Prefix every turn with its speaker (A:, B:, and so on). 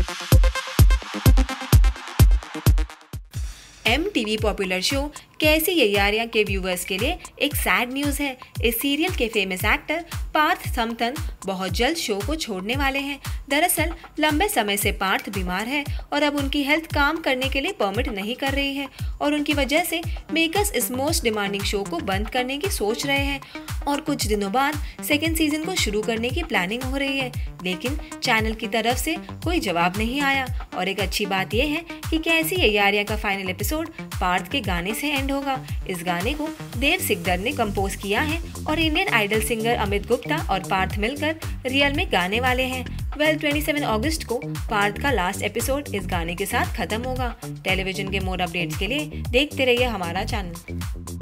A: MTV popular show कैसी ये यारियां के व्यूवर्स के लिए एक सैड न्यूज़ है। इस सीरियल के फेमस एक्टर पार्थ समथन बहुत जल्द शो को छोड़ने वाले हैं। दरअसल लंबे समय से पार्थ बीमार है और अब उनकी हेल्थ काम करने के लिए परमिट नहीं कर रही है और उनकी वजह से मेकर्स इस मोस्ट डिमांडिंग शो को बंद करने की सोच रहे हैं और कुछ दिनों बाद सेकेंड सीजन को शुरू करने की प्लानिंग हो रही है, लेकिन चैनल की तरफ से कोई जवाब नहीं आया। और एक अच्छी बात यह है कि कैसी ये यारियां का फाइनल एपिसोड पार्थ के गाने से एंड होगा। इस गाने को देव सिकदर ने कंपोज किया है और Indian Idol singer Amit Gupta और पार्थ मिलकर रियल में गाने वाले हैं। 27 अगस्त को पार्थ का लास्ट एपिसोड इस गाने के साथ खत्म होगा। टेलीविजन के मोर अपडेट्स के लिए देखते रहिए हमारा चैनल।